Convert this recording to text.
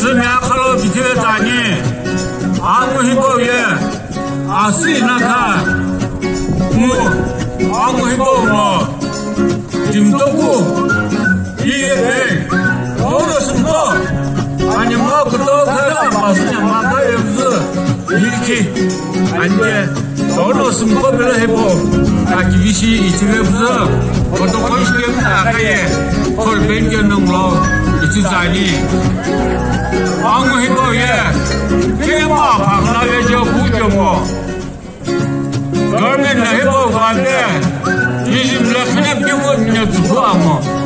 스미아칼로 비켜다니 아무 힘도 예 아시나카 아무 힘도 뭐 김도구 이게 왜 어렸습니까? 아니 뭐 그도 그다 마스냐 마다 여기서 이렇게 아니 어렸습니까? 별로 해보 아 기비시 이틀에부터 그것도 건식입니다 아까에 걸 벤겨는 거 이틀자니 아무 힘도 예 그냥 뭐 박나게 저 부죠 뭐 그러면 해보고 한데 이집에 그냥 비고 그냥 두고 아무